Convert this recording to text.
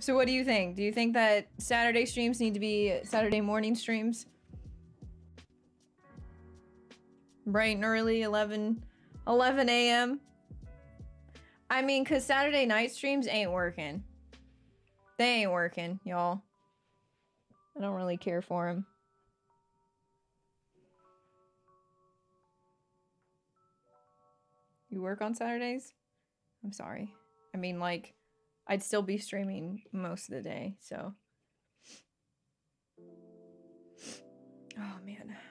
So what do you think? Do you think that Saturday streams need to be Saturday morning streams? Bright and early, 11 a.m.? I mean, because Saturday night streams ain't working. They ain't working, y'all. I don't really care for them. You work on Saturdays? I'm sorry. I mean, like, I'd still be streaming most of the day, so. Oh, man.